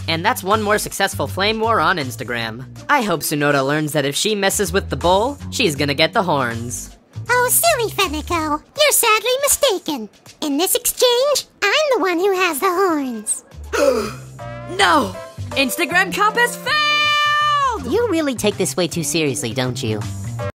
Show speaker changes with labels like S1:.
S1: And that's one more successful flame war on Instagram. I hope Tsunoda learns that if she messes with the bull, she's gonna get the horns.
S2: Oh, silly Fenico, you're sadly mistaken. In this exchange, I'm the one who has the horns.
S1: No! Instagram comp has failed!
S3: You really take this way too seriously, don't you?